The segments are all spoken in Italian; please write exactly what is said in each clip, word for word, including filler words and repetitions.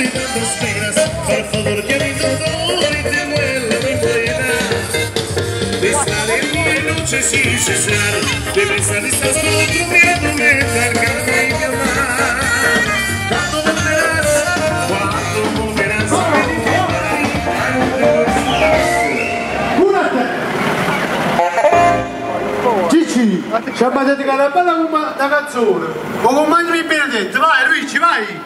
de tantas penas, por favor que a mi dolor y te vuelva mi pena. De estar en una noche sin cesar, de pensar estás con otro viéndome cargada y amar. ¿Cuándo volverás? ¿Cuándo volverás? Cicci, ci ha mangiato una bella una canzone. O compagno mi benedetto, vai Luigi, vai!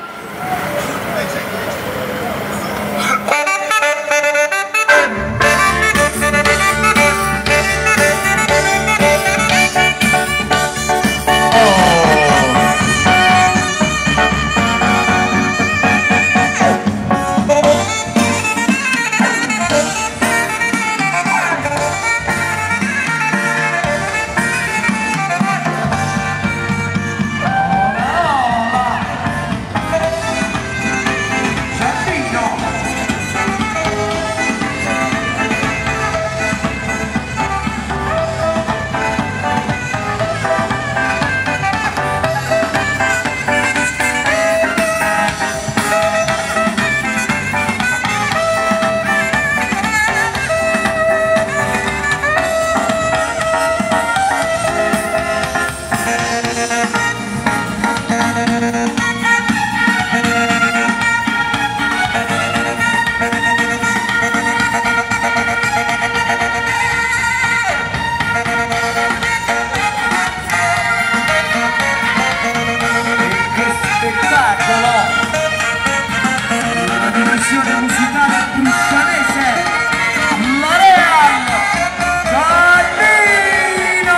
Musicale Crispanese, Imperiale, Cammino!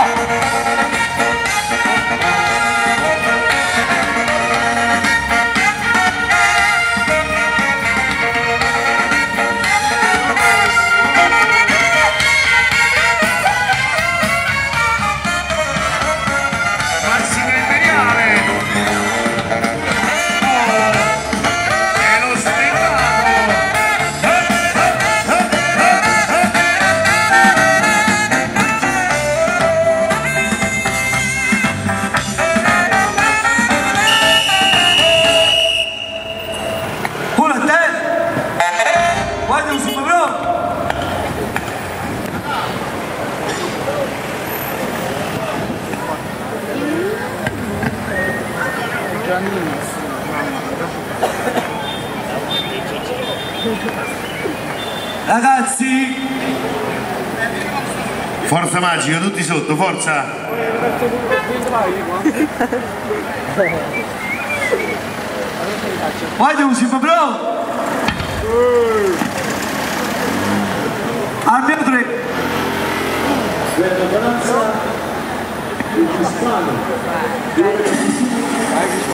Massimo Imperiale! Guarda un super bro! Ragazzi! Forza magica, tutti sotto, forza! Guarda un super bro! Almeno tre! Paranza, Crispanese.